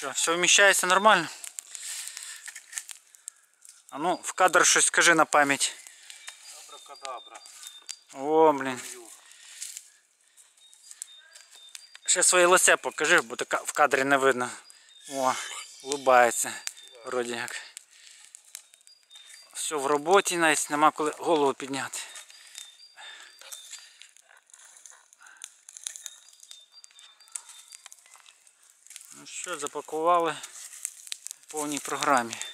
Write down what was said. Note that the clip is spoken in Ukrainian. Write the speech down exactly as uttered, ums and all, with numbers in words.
Що, все вміщається нормально? А ну, в кадр щось скажи на пам'ять. Абракадабра. О, блін. Ще своє лице покажи, бо в кадрі не видно. О, улыбається. Вроді як. Все в роботі, навіть нема коли голову підняти. Ну що, запакували в повній програмі.